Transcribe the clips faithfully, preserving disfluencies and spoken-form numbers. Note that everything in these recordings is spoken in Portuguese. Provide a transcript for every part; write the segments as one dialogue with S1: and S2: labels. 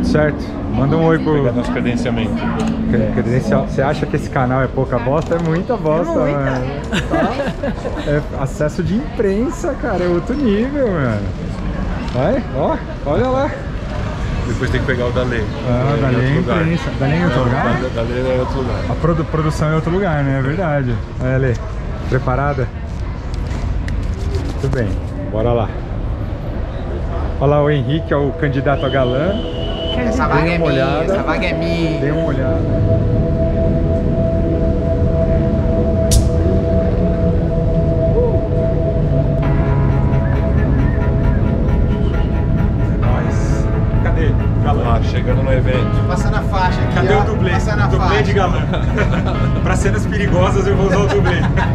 S1: certo? Manda um oi pro...
S2: Pegar nosso credenciamento.
S1: Credencial. Você acha que esse canal é pouca bosta? É muita bosta, é muita. Mano. Tá? É acesso de imprensa, cara. É outro nível, mano. Vai, ó, olha lá.
S2: Depois tem que pegar o da lei.
S1: Ah, da lei é imprensa. Da lei em outro lugar?
S2: Da lei é outro lugar.
S1: A produ produção é outro lugar, né? É verdade. Olha, Lê. Preparada? Muito bem, bora lá. Olha lá o Henrique, é o candidato a galã.
S3: Essa vaga é minha, essa vaga é minha.
S1: Dê uma olhada. É nóis. Cadê o galã?
S2: Ah, chegando no evento.
S3: Passando a faixa aqui.
S1: Cadê
S3: ó,
S1: o dublê?
S3: Passando a
S1: Dublê
S3: faixa.
S1: de galã. Para cenas perigosas eu vou usar o dublê.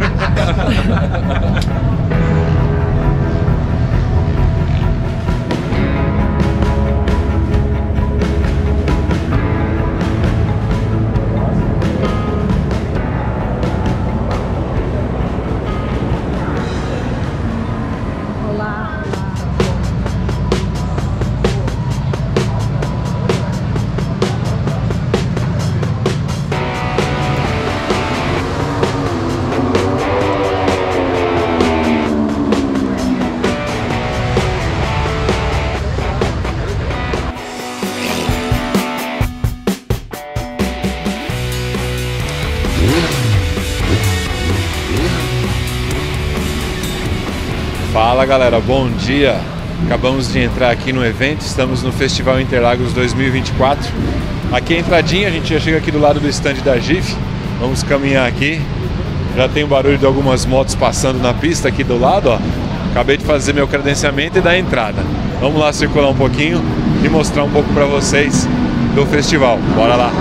S2: Fala galera, bom dia! Acabamos de entrar aqui no evento, estamos no Festival Interlagos dois mil e vinte e quatro. Aqui é a entradinha, a gente já chega aqui do lado do stand da G I F. Vamos caminhar aqui. Já tem o barulho de algumas motos passando na pista aqui do lado, ó. Acabei de fazer meu credenciamento e dar a entrada. Vamos lá circular um pouquinho e mostrar um pouco para vocês do festival. Bora lá!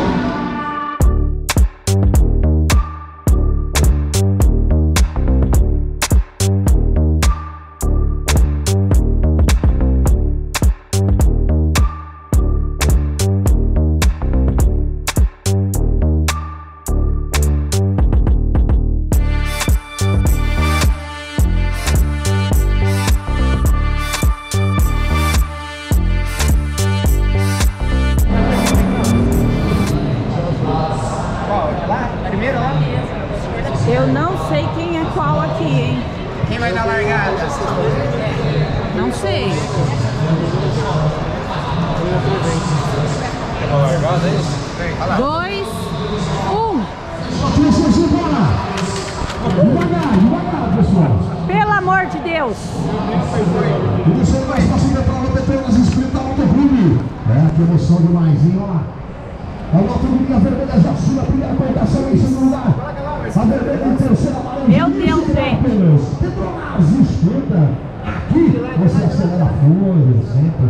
S4: Eu não sei quem é qual aqui, hein?
S3: Quem vai dar largada?
S4: Não sei. Dois, um. Pelo amor de Deus.
S5: É, que emoção demais, hein? Olha lá. A nota do vermelha já sua, a primeira colocação em segundo lugar. A vermelha em terceira, amarela.
S4: Meu Deus, gente.
S5: Petronas, escuta. Aqui você acelera a folha, sempre.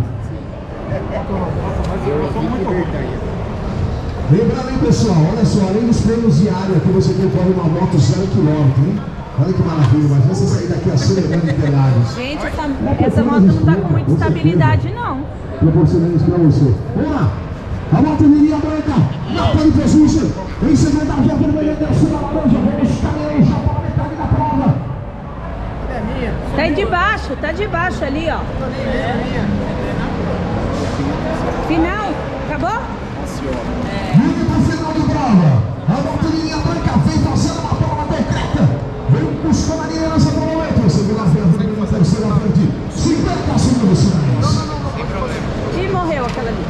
S5: Lembrando aí, pessoal, olha só, além dos prêmios diários, aqui você concorre uma moto zero quilômetro, hein? Olha que maravilha, mas você sair daqui acelerando Interlagos.
S4: Gente, essa, essa moto não tá com muita estabilidade, não.
S5: Proporcionando isso pra você. Vamos lá. A moto linha branca, Natália Jesus. Em segundo, a via vermelha, terceira, laranja. Vamos caminhando já para a metade da prova.
S4: Tá aí de baixo, tá de baixo ali, ó. Final? Acabou?
S5: Vem para o final de prova. A moto linha branca vem fazendo uma prova concreta. Vem buscando a liderança no momento. Segundo a via vermelha, terceira, frente. cinquenta segundos finais.
S4: E morreu aquela ali.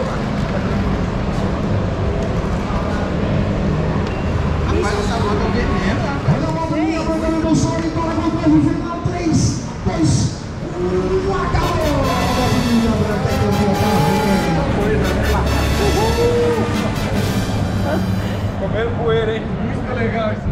S3: Rapaz, essa moto é veneno.
S5: Olha a moto linha branca no meu som. Agora vamos no final. três, dois, um. Acabou. A moto linha branca é
S1: Comendo poeira, hein? Muito legal isso.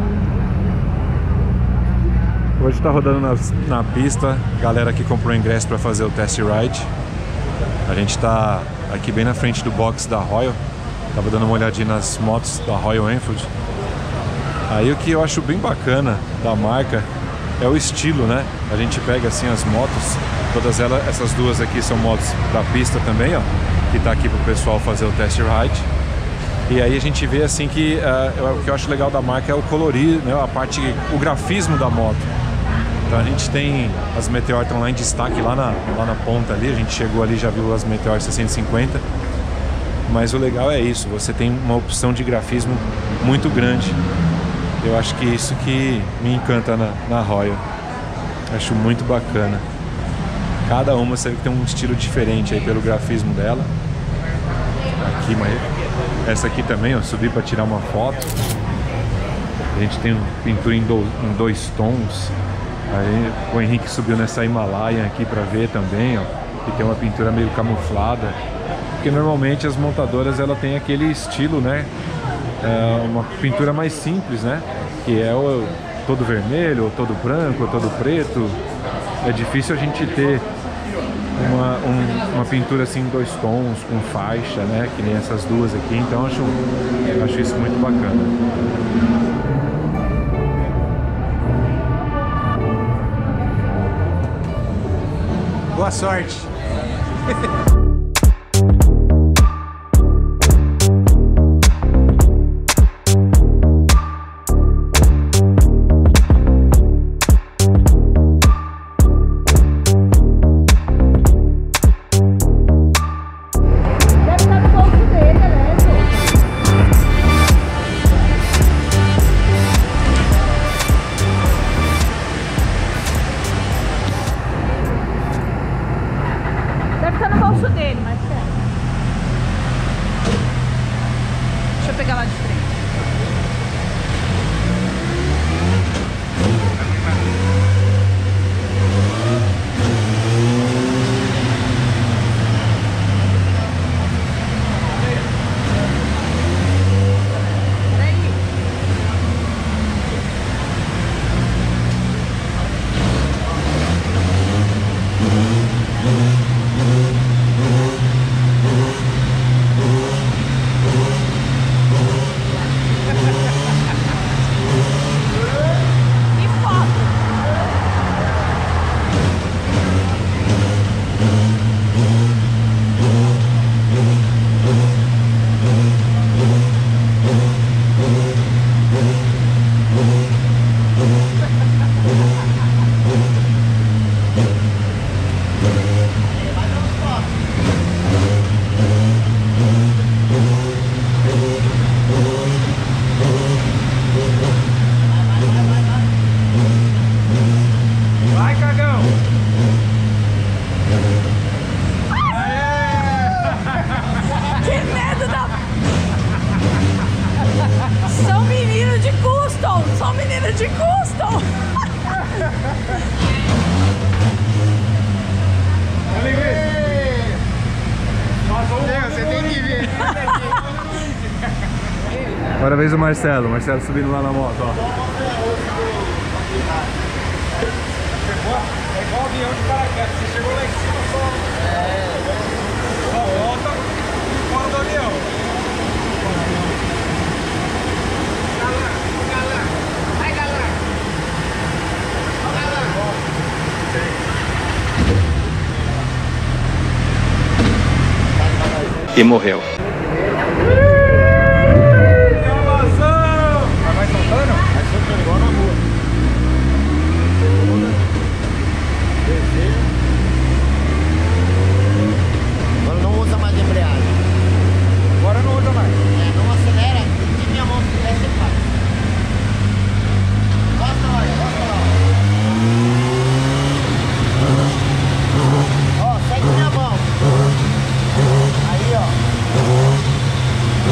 S2: Hoje está rodando na, na pista, galera que comprou ingresso para fazer o test ride. A gente está aqui bem na frente do box da Royal. Tava dando uma olhadinha nas motos da Royal Enfield. Aí o que eu acho bem bacana da marca é o estilo, né? A gente pega assim as motos, todas elas, essas duas aqui são motos da pista também, ó, que tá aqui pro pessoal fazer o test ride. E aí a gente vê assim que uh, o que eu acho legal da marca é o colorir, né? A parte, o grafismo da moto. Então a gente tem as Meteor estão lá em destaque, lá na, lá na ponta ali. A gente chegou ali e já viu as Meteor seiscentos e cinquenta. Mas o legal é isso, você tem uma opção de grafismo muito grande. Eu acho que isso que me encanta na, na Royal. Acho muito bacana. Cada uma você vê que tem um estilo diferente aí pelo grafismo dela. Aqui, mas essa aqui também, eu subi para tirar uma foto. A gente tem pintura em, do, em dois tons. Aí o Henrique subiu nessa Himalayan aqui para ver também, ó, que tem uma pintura meio camuflada. Porque normalmente as montadoras ela tem aquele estilo, né? É uma pintura mais simples, né? Que é o todo vermelho, ou todo branco, ou todo preto. É difícil a gente ter uma, um, uma pintura assim em dois tons, com faixa, né? Que nem essas duas aqui. Então eu acho, eu acho isso muito bacana.
S3: Boa sorte!
S2: Agora a vez do Marcelo, Marcelo subindo lá na moto, ó.
S1: É igual avião de paraquedas, você chegou lá em cima só. É. Só volta e fora do avião.
S3: Galã, vai galã. Ó galã.
S6: E morreu.
S1: Vai soltando? Vai soltando igual na rua.
S3: Agora não usa mais embreagem.
S1: Agora não usa mais.
S3: É, não acelera. Se minha mão quiser, você faz. Gosta lá, gosta lá. Ó, segue minha mão. Aí, ó.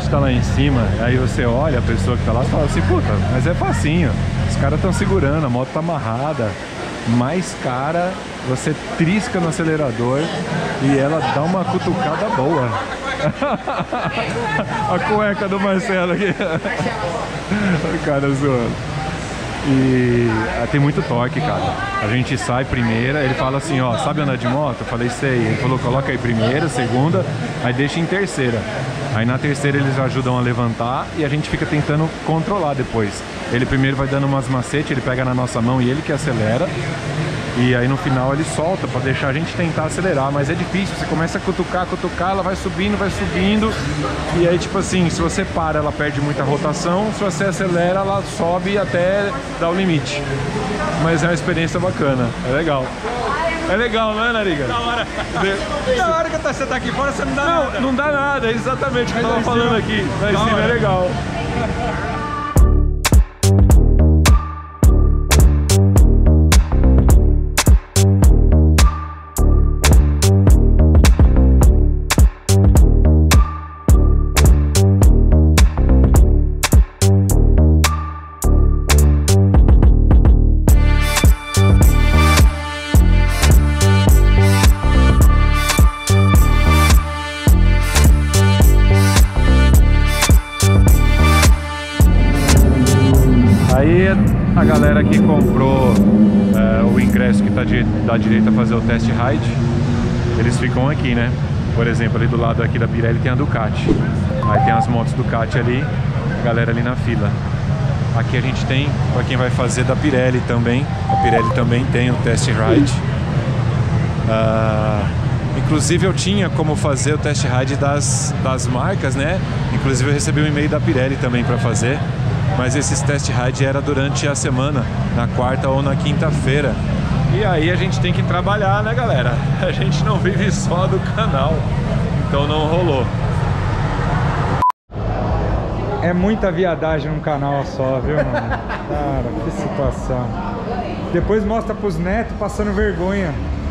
S2: gente tá lá em cima, aí você olha a pessoa que tá lá e fala assim, puta, mas é facinho. Os caras estão segurando, a moto tá amarrada. Mais cara, você trisca no acelerador e ela dá uma cutucada boa. A cueca do Marcelo aqui. O cara zoando. E ah, tem muito torque, cara. A gente sai primeira, ele fala assim, ó, sabe andar de moto? Eu falei, sei. Ele falou, coloca aí primeira, segunda, aí deixa em terceira. Aí na terceira eles ajudam a levantar e a gente fica tentando controlar depois. Ele primeiro vai dando umas macetes, ele pega na nossa mão e ele que acelera. E aí no final ele solta pra deixar a gente tentar acelerar, mas é difícil, você começa a cutucar, cutucar, ela vai subindo, vai subindo. E aí tipo assim, se você para, ela perde muita rotação, se você acelera, ela sobe até dar o limite. Mas é uma experiência bacana, é legal. É legal, não é, Nariga? Da hora.
S6: Na hora que você tá aqui fora, você não dá
S2: não,
S6: nada.
S2: Não dá nada, é exatamente o que eu tava falando aqui. Lá em cima é legal. A galera que comprou é, o ingresso que tá de, dá direito a fazer o test ride, eles ficam aqui, né? Por exemplo, ali do lado aqui da Pirelli tem a Ducati. Aí tem as motos Ducati ali, galera ali na fila. Aqui a gente tem, para quem vai fazer da Pirelli também, a Pirelli também tem o test ride. Uh, inclusive eu tinha como fazer o test ride das, das marcas, né? Inclusive eu recebi um e-mail da Pirelli também para fazer. Mas esses test ride era durante a semana, na quarta ou na quinta-feira. E aí a gente tem que trabalhar, né, galera? A gente não vive só do canal, então não rolou.
S1: É muita viadagem num canal só, viu, mano? Cara, que situação. Depois mostra pros netos passando vergonha.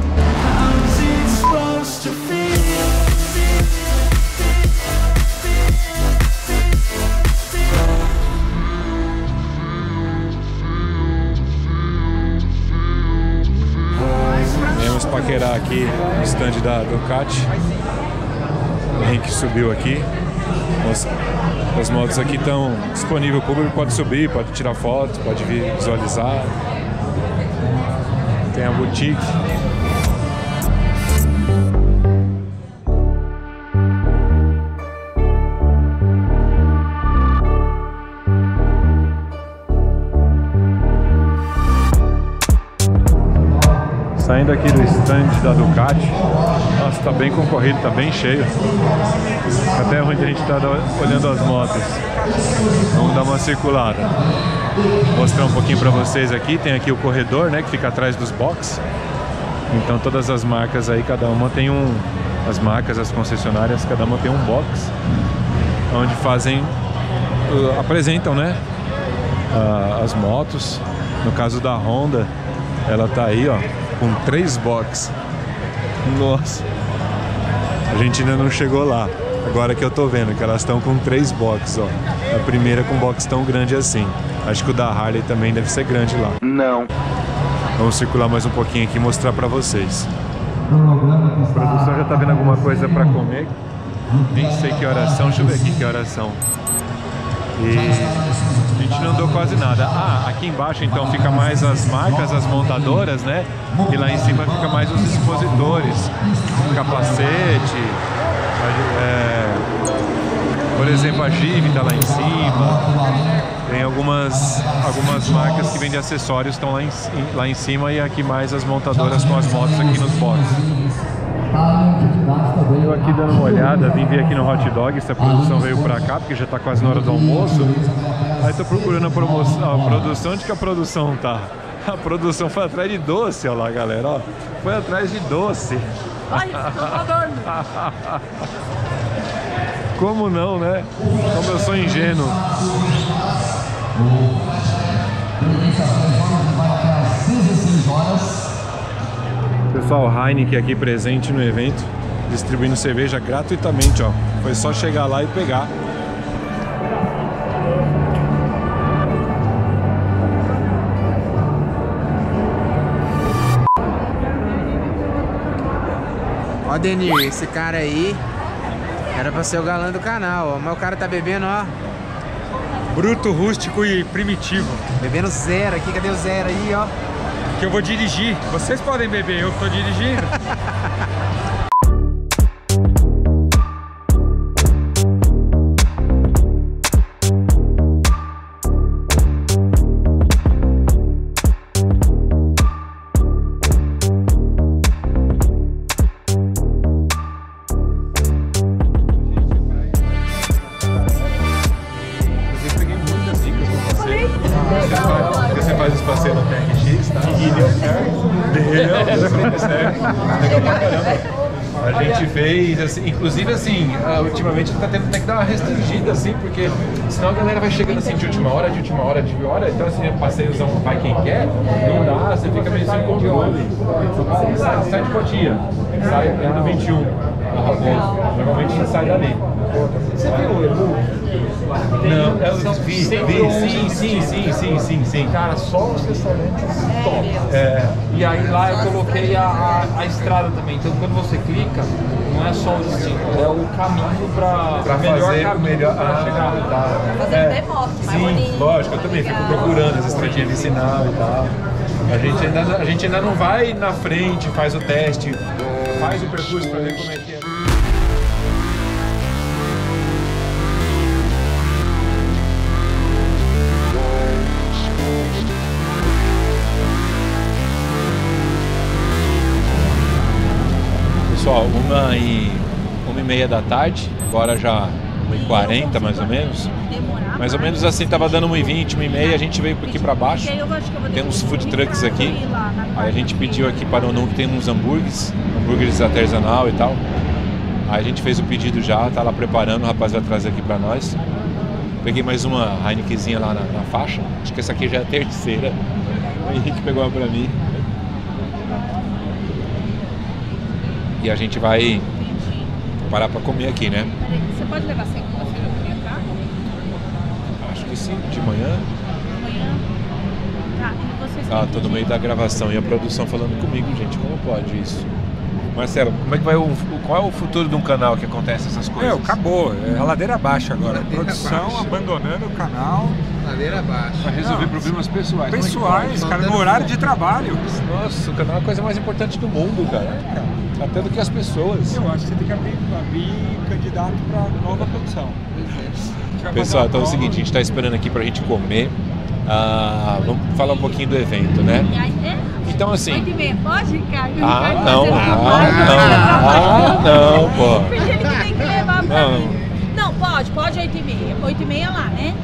S2: Paquerar aqui no stand da Ducati. O Henrique subiu aqui. As, as motos aqui estão disponíveis, o público pode subir, pode tirar foto, pode vir visualizar. Tem a boutique. Saindo aqui do stand da Ducati, nossa, tá bem concorrido, tá bem cheio. Até onde a gente tá olhando as motos. Vamos dar uma circulada. Vou mostrar um pouquinho pra vocês aqui. Tem aqui o corredor, né, que fica atrás dos boxes. Então todas as marcas aí, cada uma tem um... As marcas, as concessionárias, cada uma tem um box onde fazem... Uh, apresentam, né, uh, as motos. No caso da Honda, ela tá aí, ó, com três boxes. Nossa, a gente ainda não chegou lá. Agora que eu tô vendo que elas estão com três boxes, ó. A primeira com box tão grande assim. Acho que o da Harley também deve ser grande lá.
S6: Não.
S2: Vamos circular mais um pouquinho aqui e mostrar pra vocês. A produção já tá vendo alguma coisa pra comer. Nem sei que horas são. Deixa eu ver aqui que horas são. E a gente não deu quase nada. Ah, aqui embaixo então fica mais as marcas, as montadoras, né? E lá em cima fica mais os expositores, capacete, é, por exemplo a Giv tá lá em cima. Tem algumas, algumas marcas que vendem acessórios, estão lá em, lá em cima, e aqui mais as montadoras com as motos aqui nos boxes. Eu aqui dando uma olhada, vim ver aqui no Hot Dog se a produção veio pra cá, porque já tá quase na hora do almoço. Aí tô procurando a, promoção, a produção, onde que a produção tá? A produção foi atrás de doce, olha lá, galera, ó. Foi atrás de doce.
S6: Ai, tô
S2: Como não, né? Como eu sou ingênuo. Pessoal, Heineken aqui presente no evento, distribuindo cerveja gratuitamente, ó. Foi só chegar lá e pegar.
S7: Ó, Denir, esse cara aí era pra ser o galã do canal, ó. Mas o cara tá bebendo, ó.
S1: Bruto, rústico e primitivo.
S7: Bebendo zero aqui, cadê o zero aí, ó?
S1: Que eu vou dirigir. Vocês podem beber, eu que tô dirigindo.
S2: Você faz os passeios no T R X, tá? E deu certo. Deu certo. Legal pra caramba. A gente fez, assim, inclusive assim, ultimamente tá tendo que dar uma restringida, assim, porque senão a galera vai chegando assim de última hora, de última hora, de hora, então assim, passeiozão vai quem quer, não dá, você fica meio sem controle. Você sai, sai de Cotia, sai no vinte e um, na Raposo. Normalmente a gente sai dali. Você viu o Emu? Não, eu vi, vi, sim, sim, sim, sim, sim, sim.
S6: Cara, só os restaurantes top.
S2: É,
S6: E aí lá eu coloquei a, a, a estrada também. Então quando você clica, não é só o destino, é o caminho pra,
S2: pra
S6: melhor
S2: fazer o
S6: caminho
S2: melhor.
S6: pra
S2: Ah,
S6: chegar.
S2: tá.
S8: Fazer
S2: É,
S8: um demoto, mais
S2: sim,
S8: bonito.
S2: lógico, eu também fico
S8: legal.
S2: procurando as estradinhas de sinal e tal. A gente, ainda, a gente ainda não vai na frente, faz o teste, faz o percurso pra ver como é que é. Pessoal, uma e, uma e meia da tarde, agora já uma e quarenta mais ou menos. Mais ou menos assim, tava dando uma e vinte, uma e meia, a gente veio aqui pra baixo. Tem uns food trucks aqui. Aí a gente pediu aqui para o Num que tem uns hambúrgueres, hambúrgueres artesanal e tal. Aí a gente fez o pedido já, tá lá preparando, o rapaz vai trazer aqui pra nós. Peguei mais uma Heinekenzinha lá na, na faixa, acho que essa aqui já é a terceira. O Henrique pegou uma pra mim. E a gente vai parar pra comer aqui, né?
S4: Você pode levar segunda-feira pra cá?
S2: Acho que sim, de manhã.
S4: Amanhã? Tá, e vocês
S2: Ah,
S4: têm
S2: tô no
S4: que-
S2: meio da gravação e a produção falando comigo, gente, como pode isso? Marcelo, como é que vai o, qual é o futuro de um canal que acontece essas coisas?
S1: Meu, acabou. É a ladeira abaixo agora. Produção abandonando o canal.
S7: Ladeira abaixo.
S2: Pra resolver problemas pessoais. Como é que
S1: Pessoais,
S2: pode?
S1: cara, no horário de trabalho.
S2: Nossa, o canal é a coisa mais importante do mundo, cara. Até do que as pessoas.
S1: Eu acho que você tem que abrir, abrir candidato pra nova produção.
S2: Pessoal, então é o seguinte, a gente tá esperando aqui pra gente comer. Ah, vamos falar um pouquinho do evento, né?
S4: E aí, é?
S2: Então assim...
S4: Oito e meia, pode, Ricardo?
S2: Ah,
S4: Ricardo,
S2: não,
S4: você
S2: ah,
S4: trabalha,
S2: não, ah, não, pô.
S4: Porque ele que tem que levar pra
S2: Não.
S4: mim. Não, pode, pode oito e meia. Oito e meia lá, né?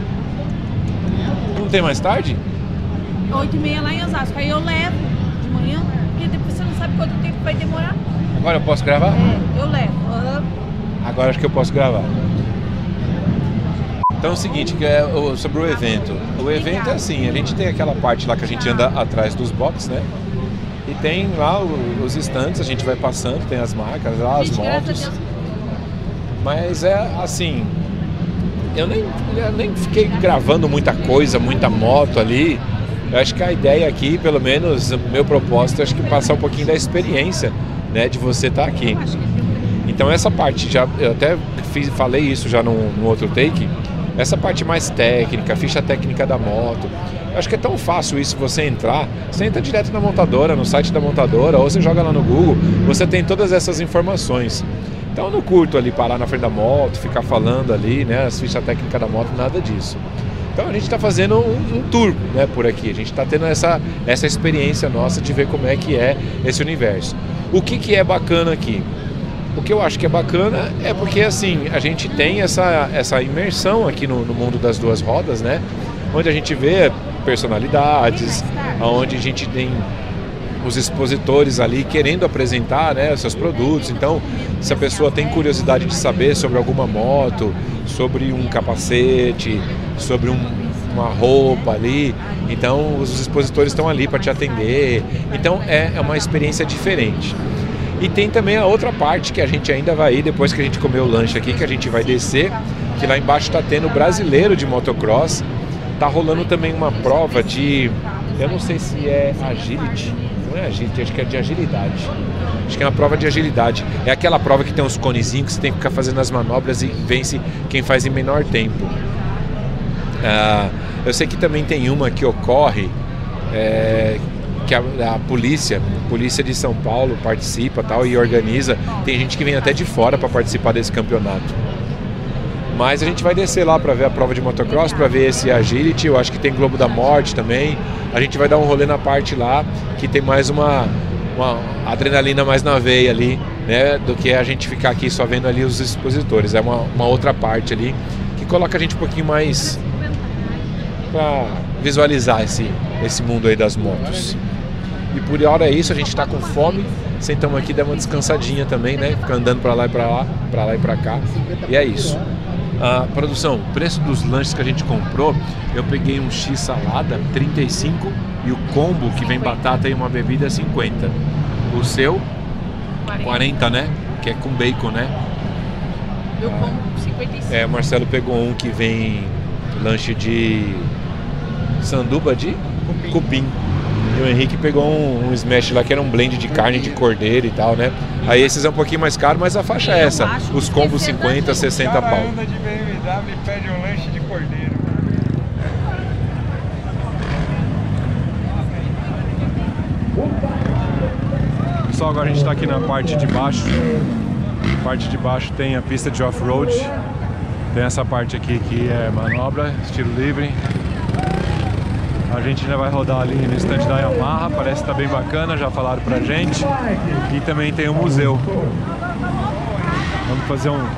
S2: Não tem mais tarde?
S4: Oito e meia lá em Osasco. Aí eu levo de manhã, porque depois você não sabe quanto tempo vai demorar.
S2: Agora eu posso gravar?
S4: É, eu levo. Ah,
S2: Agora acho que eu posso gravar. Então é o seguinte, que é o- sobre o evento. O evento é assim, a gente tem aquela parte lá que a gente anda atrás dos boxes, né? E tem lá o- os estantes, a gente vai passando, tem as marcas lá, as
S4: gente, graças a
S2: motos.
S4: Deus.
S2: Mas é assim, eu nem, eu nem fiquei gravando muita coisa, muita moto ali. Eu acho que a ideia aqui, pelo menos, o meu propósito, acho que passar um pouquinho da experiência, né, de você estar aqui. Então essa parte, já, eu até fiz, falei isso já no, no outro take, essa parte mais técnica, ficha técnica da moto, eu acho que é tão fácil isso, você entrar, você entra direto na montadora, no site da montadora, ou você joga lá no Google, você tem todas essas informações. Então eu não curto ali parar na frente da moto, ficar falando ali, né, as fichas técnicas da moto, nada disso. Então a gente está fazendo um, um tour, né, por aqui, a gente está tendo essa, essa experiência nossa de ver como é que é esse universo. O que, que é bacana aqui? O que eu acho que é bacana é porque assim, a gente tem essa, essa imersão aqui no, no mundo das duas rodas, né? Onde a gente vê personalidades, onde a gente tem os expositores ali querendo apresentar, né, os seus produtos. Então, se a pessoa tem curiosidade de saber sobre alguma moto, sobre um capacete, sobre um, uma roupa ali, então os expositores estão ali para te atender. Então é, é uma experiência diferente. E tem também a outra parte que a gente ainda vai ir depois que a gente comer o lanche aqui, que a gente vai descer, que lá embaixo está tendo o brasileiro de motocross. Tá rolando também uma prova de, eu não sei se é agility, não é agility, acho que é de agilidade. Acho que é uma prova de agilidade. É aquela prova que tem uns conezinhos que você tem que ficar fazendo as manobras e vence quem faz em menor tempo. Ah, eu sei que também tem uma que ocorre, é, que a, a polícia, a polícia de São Paulo participa tal, e organiza. Tem gente que vem até de fora para participar desse campeonato. Mas a gente vai descer lá para ver a prova de motocross, para ver esse agility. Eu acho que tem Globo da Morte também. A gente vai dar um rolê na parte lá que tem mais uma, uma adrenalina mais na veia ali, né, do que a gente ficar aqui só vendo ali os expositores. É uma, uma outra parte ali que coloca a gente um pouquinho mais para visualizar esse, esse mundo aí das motos. E por hora é isso, a gente está com fome, sentamos aqui, demos uma descansadinha também, né? Ficar andando para lá e para lá, para lá e para cá. E é isso. A produção, o preço dos lanches que a gente comprou, eu peguei um X salada, trinta e cinco, e o combo que vem batata e uma bebida, cinquenta. O seu, quarenta, né? Que é com bacon, né?
S4: Eu como cinquenta e cinco.
S2: É, o Marcelo pegou um que vem lanche de sanduba de cupim. cupim. E o Henrique pegou um, um smash lá que era um blend de carne de cordeiro e tal, né? Aí esses é um pouquinho mais caro, mas a faixa é essa. Os combos cinquenta, sessenta pau.
S1: anda de B M W e pede um lanche de cordeiro. Pessoal, agora a gente está aqui na parte de baixo. Na parte de baixo tem a pista de off-road. Tem essa parte aqui que é manobra, estilo livre. A gente ainda vai rodar ali no stand da Yamaha, parece que tá bem bacana, já falaram pra gente. E também tem o museu. Vamos fazer um...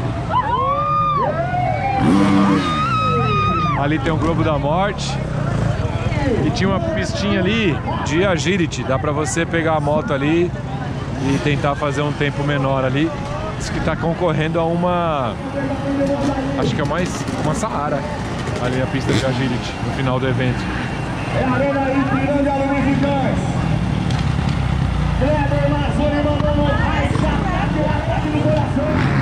S1: Ali tem o Globo da Morte. E tinha uma pistinha ali de agility, dá pra você pegar a moto ali e tentar fazer um tempo menor ali. Diz que tá concorrendo a uma... acho que é mais uma Saara, ali a pista de agility, no final do evento.
S5: É a Arena Ipiranga Lubrificantes. Kleber Mazzoni mandando mais ataque, o ataque do coração.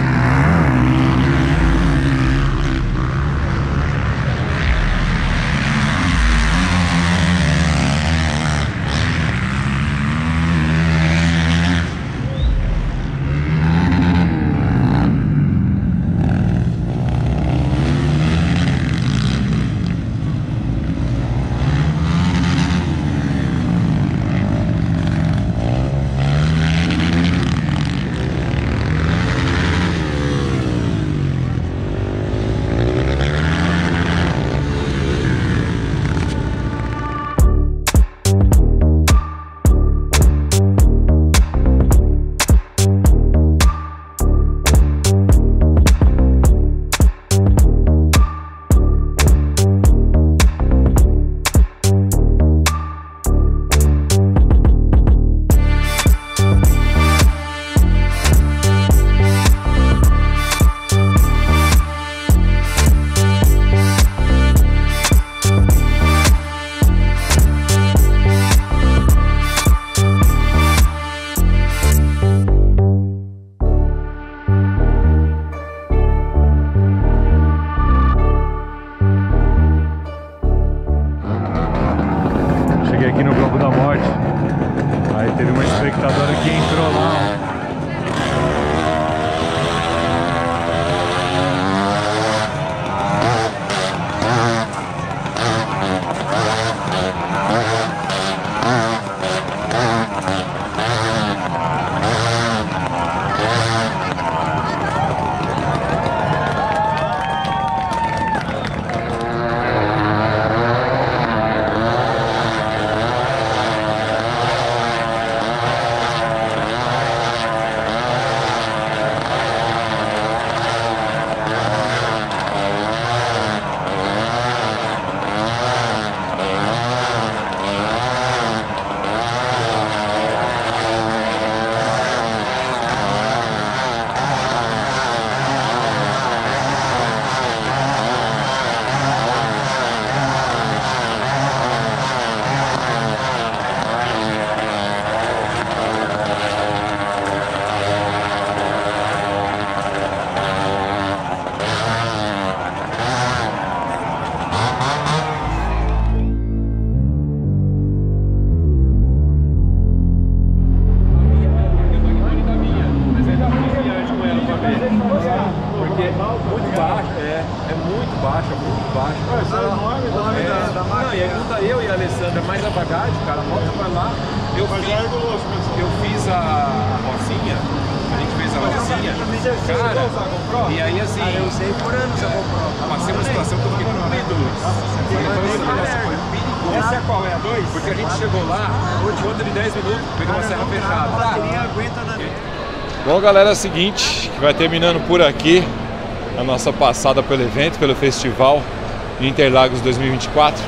S2: muito baixa, muito baixa.
S1: Isso é enorme da nome da, da máquina.
S2: Não, e aí junta eu e a Alessandra, mais a bagagem, cara, a moto vai lá. Eu fiz, eu fiz a, a rocinha, a gente fez a rocinha, cara, e aí assim...
S3: Eu usei por anos a GoPro.
S2: Passei uma situação que eu fiquei com medo, Luiz. Essa foi perigosa.
S1: Essa é qual? É a dois?
S2: Porque a gente chegou lá, conta de dez minutos, pegou uma serra fechada.
S3: A bateria aguenta na...
S2: Bom, galera, é o seguinte, que vai terminando por aqui a nossa passada pelo evento, pelo festival de Interlagos dois mil e vinte e quatro.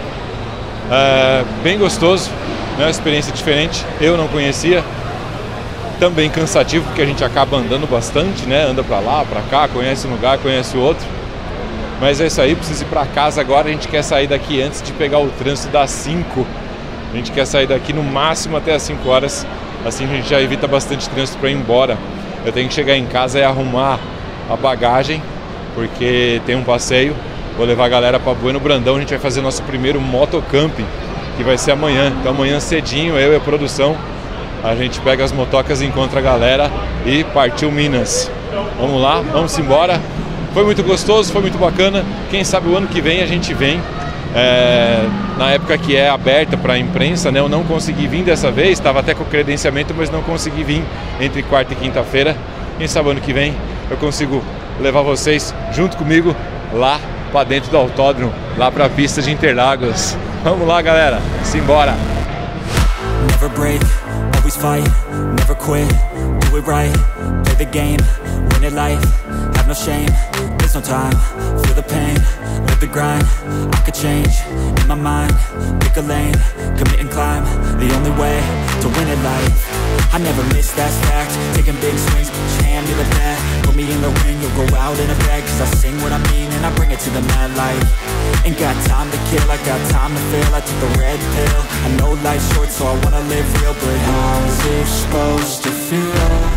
S2: É bem gostoso, né? Uma experiência diferente, eu não conhecia. Também cansativo, porque a gente acaba andando bastante, né? Anda pra lá, pra cá, conhece um lugar, conhece o outro. Mas é isso aí, precisa ir pra casa agora. A gente quer sair daqui antes de pegar o trânsito das cinco. A gente quer sair daqui no máximo até as cinco horas. Assim a gente já evita bastante trânsito para ir embora. Eu tenho que chegar em casa e arrumar a bagagem, porque tem um passeio. Vou levar a galera para Bueno Brandão. A gente vai fazer nosso primeiro motocamping, que vai ser amanhã. Então amanhã cedinho, eu e a produção, a gente pega as motocas, encontra a galera e partiu Minas. Vamos lá, vamos embora. Foi muito gostoso, foi muito bacana. Quem sabe o ano que vem a gente vem. É, na época que é aberta para a imprensa, né? Eu não consegui vir dessa vez, estava até com credenciamento, mas não consegui vir entre quarta e quinta-feira. Quem sabe ano que vem eu consigo levar vocês junto comigo lá para dentro do autódromo, lá para a pista de Interlagos. Vamos lá, galera, simbora!
S8: Never break, always fight, never quit, do it right, play the game, win it life, have no shame, there's no time, feel the pain, live the grind, I could change, in my mind, pick a lane, commit and climb, the only way to win it life, I never miss, that's fact, taking big swings, put your hand to the bat, put me in the ring, you'll go out in a bag, cause I sing what I mean and I bring it to the mad light, ain't got time to kill, I got time to feel, I took the red pill, I know life's short so I wanna live real, but how's it supposed to feel?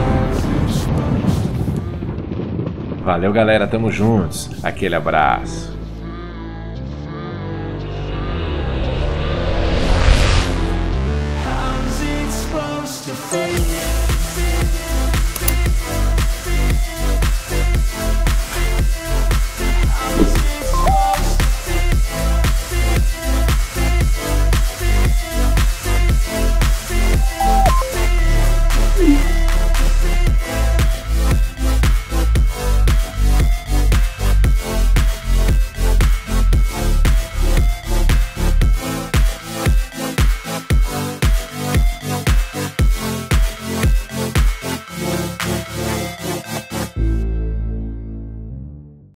S2: Valeu, galera, tamo juntos. Aquele abraço.